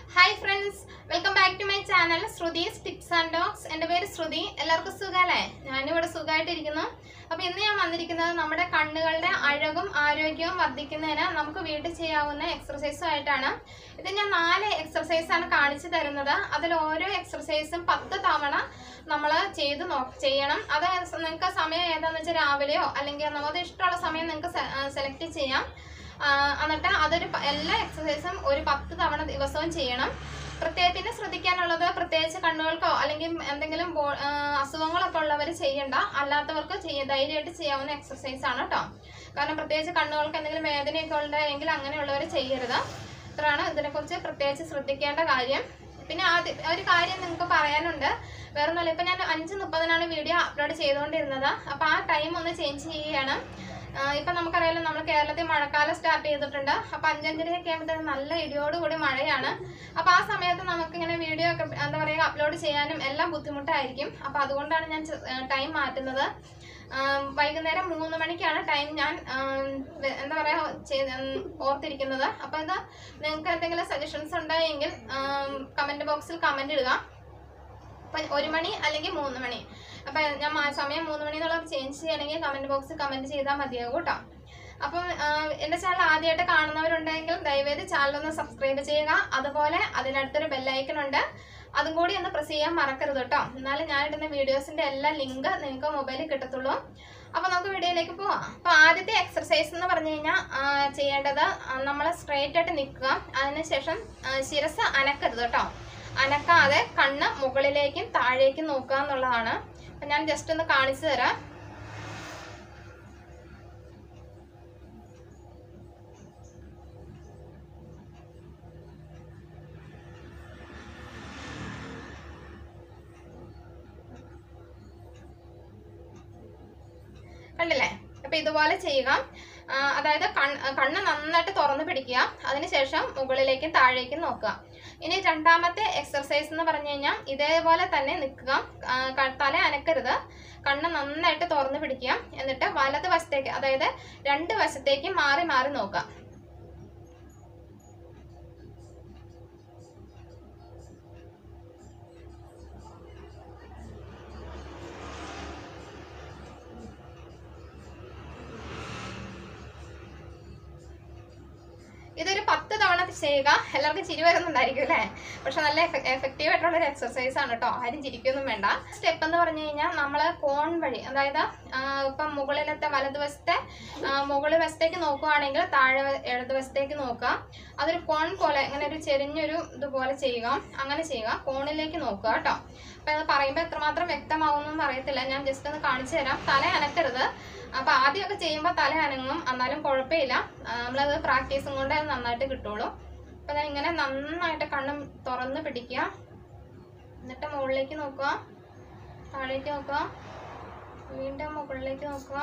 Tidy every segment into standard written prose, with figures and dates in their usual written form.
Hi friends, welcome back to my channel Shrudi's Tips and Talks. എൻ്റെ പേര് ശ്രുതി. എല്ലാവർക്കും സുഖമല്ലേ? ഞാനിവിടെ സുഖമായിട്ടിരിക്കുന്നു. അപ്പോൾ ഇന്ന് ഞാൻ വന്നിരിക്കുന്നത് നമ്മുടെ കണ്ണുകളുടെ അഴകും ആരോഗ്യവും വർദ്ധിക്കുന്നതിന് നമുക്ക് വീട്ടിൽ ചെയ്യാവുന്ന എക്സർസൈസുമായിട്ടാണ്. ഇത് ഞാൻ 4 എക്സർസൈസാണ് കാണിച്ചു തരുന്നത്. അതിൽ ഓരോ എക്സർസൈസും 10 തവണ നമ്മൾ ചെയ്യണം. അത് നിങ്ങൾക്ക് സമയം ഏതാണെന്ന് വെച്ചാൽ രാവിലെയോ അല്ലെങ്കിൽ നമുക്ക് ഇഷ്ടമുള്ള സമയം നിങ്ങൾക്ക് സെലക്ട് ചെയ്യാം. എന്നിട്ട് അതൊരു എല്ലാ എക്സസൈസും ഒരു 10 തവണ ദിവസവും ചെയ്യണം. പ്രത്യേകത്തിന് ശ്രദ്ധിക്കാനുള്ളത് പ്രത്യേകിച്ച് കണ്ണുകൾക്കോ അല്ലെങ്കിൽ എന്തെങ്കിലും അസുഖങ്ങളൊക്കെ ഉള്ളവർ ചെയ്യണ്ട, അല്ലാത്തവർക്ക് ധൈര്യമായിട്ട് ചെയ്യാവുന്ന എക്സസൈസ് ആണ് കേട്ടോ. കാരണം പ്രത്യേകിച്ച് കണ്ണുകൾക്ക് എന്തെങ്കിലും വേദനയൊക്കെ ഉണ്ടെങ്കിൽ അങ്ങനെയുള്ളവർ ചെയ്യരുത്. ഇത്രയാണ് ഇതിനെക്കുറിച്ച് പ്രത്യേകിച്ച് ശ്രദ്ധിക്കേണ്ട കാര്യം. പിന്നെ ഒരു കാര്യം നിങ്ങൾക്ക് പറയാനുണ്ട്. വേറെ ഒന്നുമില്ല, ഇപ്പം ഞാൻ 5:30 വീഡിയോ അപ്ലോഡ് ചെയ്തുകൊണ്ടിരുന്നത്. അപ്പോൾ ആ ടൈം ഒന്ന് ചേഞ്ച് ചെയ്യുകയാണ്. ഇപ്പം നമുക്കറിയാലോ, നമ്മൾ കേരളത്തിൽ മഴക്കാലം സ്റ്റാർട്ട് ചെയ്തിട്ടുണ്ട്. അപ്പോൾ 5:30 ആകുമ്പോഴത്തേക്കും നല്ല ഇടിയോടുകൂടി മഴയാണ്. അപ്പോൾ ആ സമയത്ത് നമുക്കിങ്ങനെ വീഡിയോ ഒക്കെ എന്താ പറയുക അപ്ലോഡ് ചെയ്യാനും എല്ലാം ബുദ്ധിമുട്ടായിരിക്കും. അപ്പോൾ അതുകൊണ്ടാണ് ഞാൻ ടൈം മാറ്റുന്നത്. വൈകുന്നേരം 3 മണിക്കാണ് ടൈം ഞാൻ എന്താ പറയുക ഓർത്തിരിക്കുന്നത്. അപ്പോൾ ഇത് നിങ്ങൾക്ക് എന്തെങ്കിലും സജഷൻസ് ഉണ്ടായെങ്കിൽ കമൻറ്റ് ബോക്സിൽ കമൻറ്റ് ഇടുക. അപ്പം 1 മണി അല്ലെങ്കിൽ 3 മണി. അപ്പം ഞാൻ സമയം 3 മണി എന്നുള്ളത് ചേഞ്ച് ചെയ്യണമെങ്കിൽ കമൻറ്റ് ബോക്സിൽ കമൻറ്റ് ചെയ്താൽ മതിയാകും കേട്ടോ. അപ്പം എൻ്റെ ചാനൽ ആദ്യമായിട്ട് കാണുന്നവരുണ്ടെങ്കിൽ ദയവേത് ചാനലൊന്ന് സബ്സ്ക്രൈബ് ചെയ്യുക. അതുപോലെ അതിനടുത്തൊരു ബെല്ലൈക്കൺ ഉണ്ട്, അതും കൂടി ഒന്ന് പ്രസ് ചെയ്യാൻ മറക്കരുത് കേട്ടോ. എന്നാലും ഞാൻ ഇടുന്ന വീഡിയോസിൻ്റെ എല്ലാ ലിങ്ക് നിങ്ങൾക്ക് മൊബൈലിൽ കിട്ടത്തുള്ളൂ. അപ്പോൾ നമുക്ക് വീഡിയോയിലേക്ക് പോവാം. അപ്പോൾ ആദ്യത്തെ എക്സർസൈസ് എന്ന് പറഞ്ഞു കഴിഞ്ഞാൽ ചെയ്യേണ്ടത് നമ്മൾ സ്ട്രെയിറ്റ് ആയിട്ട് നിൽക്കുക. അതിനുശേഷം ശിരസ് അനക്കരുത് കേട്ടോ. അനക്കാതെ കണ്ണ് മുകളിലേക്കും താഴേക്കും നോക്കുക എന്നുള്ളതാണ്. അപ്പം ഞാൻ ജസ്റ്റ് ഒന്ന് കാണിച്ചു തരാം. കണ്ടില്ലേ? അപ്പം ഇതുപോലെ ചെയ്യുക. അതായത് കണ്ണ് നന്നായിട്ട് തുറന്ന് പിടിക്കുക. അതിനുശേഷം മുകളിലേക്കും താഴേക്കും നോക്കുക. ഇനി രണ്ടാമത്തെ എക്സർസൈസ് എന്ന് പറഞ്ഞു കഴിഞ്ഞാൽ ഇതേപോലെ തന്നെ നിൽക്കുക. തല അനക്കരുത്, കണ്ണ് നന്നായിട്ട് തുറന്ന് പിടിക്കുക. എന്നിട്ട് വലത് വശത്തേക്ക്, അതായത് 2 വശത്തേക്ക് മാറി മാറി നോക്കുക. ഇതൊരു 10 തവണ ചെയ്യുക. എല്ലാവർക്കും ചിരി വരുന്നുണ്ടായിരിക്കും അല്ലേ? പക്ഷെ നല്ല എഫക്റ്റീവ് ആയിട്ടുള്ള ഒരു എക്സർസൈസ് ആണ് കേട്ടോ. ആരും ചിരിക്കൊന്നും വേണ്ട. സ്റ്റെപ്പ് എന്ന് പറഞ്ഞു കഴിഞ്ഞാൽ നമ്മൾ കോൺ വഴി, അതായത് ഇപ്പം മുകളിലത്തെ വലതുവശത്തെ മുകളിൽ വശത്തേക്ക് നോക്കുകയാണെങ്കിൽ താഴെ ഇടതുവശത്തേക്ക് നോക്കുക. അതൊരു കോൺ പോലെ ഇങ്ങനെ ഒരു ചെരിഞ്ഞൊരു ഇതുപോലെ ചെയ്യുക. അങ്ങനെ ചെയ്യുക. കോണിലേക്ക് നോക്കുക കേട്ടോ. അപ്പം അത് പറയുമ്പോൾ എത്രമാത്രം വ്യക്തമാവുമെന്നൊന്നും അറിയത്തില്ല. ഞാൻ ജസ്റ്റ് ഒന്ന് കാണിച്ചു തരാം. തല അനക്കരുത്. അപ്പം ആദ്യമൊക്കെ ചെയ്യുമ്പോൾ തല അനങ്ങും, എന്നാലും കുഴപ്പമില്ല. നമ്മളത് പ്രാക്ടീസും കൊണ്ട് അത് നന്നായിട്ട് കിട്ടുള്ളൂ. അപ്പം ഞാൻ ഇങ്ങനെ നന്നായിട്ട് കണ്ണും തുറന്ന് പിടിക്കുക. എന്നിട്ട് മുകളിലേക്ക് നോക്കുക, താഴേക്ക് നോക്കുക, വീണ്ടും മുകളിലേക്ക് നോക്കുക,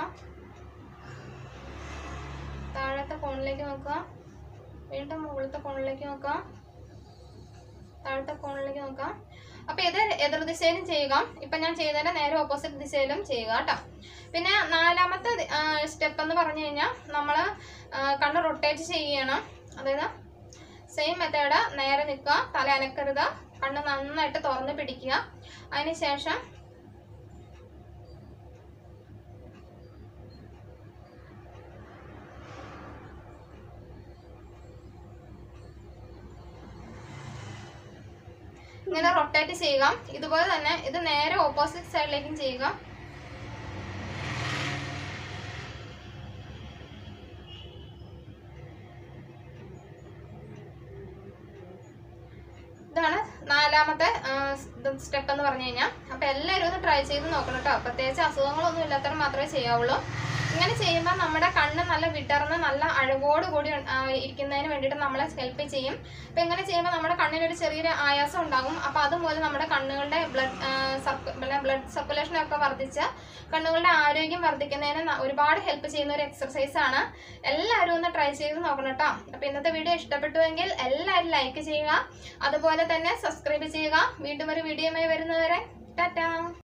താഴത്തെ കോണിലേക്ക് നോക്കുക, വീണ്ടും മുകളിലത്തെ കോണിലേക്ക് നോക്കുക, താഴത്തെ കോണിലേക്ക് നോക്കുക. അപ്പം ഇത് എതിർദിശയിലും ചെയ്യുക. ഇപ്പം ഞാൻ ചെയ്തതിൻ്റെ നേരെ ഓപ്പോസിറ്റ് ദിശയിലും ചെയ്യുക കേട്ടോ. പിന്നെ 4ാമത്തെ സ്റ്റെപ്പ് എന്ന് പറഞ്ഞു കഴിഞ്ഞാൽ നമ്മൾ കണ്ണ് റൊട്ടേറ്റ് ചെയ്യണം. അതായത് സെയിം മെത്തേഡ്, നേരെ നിൽക്കുക, തല അനക്കരുത്, കണ്ണ് നന്നായിട്ട് തുറന്ന് പിടിക്കുക. അതിനുശേഷം ഇങ്ങനെ റൊട്ടേറ്റ് ചെയ്യുക. ഇതുപോലെ തന്നെ ഇത് നേരെ ഓപ്പോസിറ്റ് സൈഡിലേക്കും ചെയ്യുക. ഇതാണ് 4ാമത്തെ സ്റ്റെപ്പ് എന്ന് പറഞ്ഞു കഴിഞ്ഞാൽ. അപ്പം എല്ലാവരും ഒന്ന് ട്രൈ ചെയ്ത് നോക്കണം കേട്ടോ. പ്രത്യേകിച്ച് അസുഖങ്ങളൊന്നും ഇല്ലാത്തവർ മാത്രമേ ചെയ്യാവുള്ളൂ. ഇങ്ങനെ ചെയ്യുമ്പോൾ നമ്മുടെ കണ്ണ് നല്ല വിടർന്ന് നല്ല അഴകോട് കൂടി ഇരിക്കുന്നതിന് വേണ്ടിയിട്ട് നമ്മളെ ഹെൽപ്പ് ചെയ്യും. അപ്പം ഇങ്ങനെ ചെയ്യുമ്പോൾ നമ്മുടെ കണ്ണിനൊരു ചെറിയൊരു ആയാസം ഉണ്ടാകും. അപ്പോൾ അതുപോലെ നമ്മുടെ കണ്ണുകളുടെ ബ്ലഡ് സർക്കുലേഷനൊക്കെ വർദ്ധിച്ച് കണ്ണുകളുടെ ആരോഗ്യം വർദ്ധിക്കുന്നതിന് ഒരുപാട് ഹെൽപ്പ് ചെയ്യുന്ന ഒരു എക്സർസൈസാണ്. എല്ലാവരും ഒന്ന് ട്രൈ ചെയ്ത് നോക്കണം കേട്ടോ. അപ്പോൾ ഇന്നത്തെ വീഡിയോ ഇഷ്ടപ്പെട്ടുവെങ്കിൽ എല്ലാവരും ലൈക്ക് ചെയ്യുക. അതുപോലെ തന്നെ സബ്സ്ക്രൈബ് ചെയ്യുക. വീണ്ടും ഒരു വീഡിയോയുമായി വരുന്നവരെ ടാറ്റാ.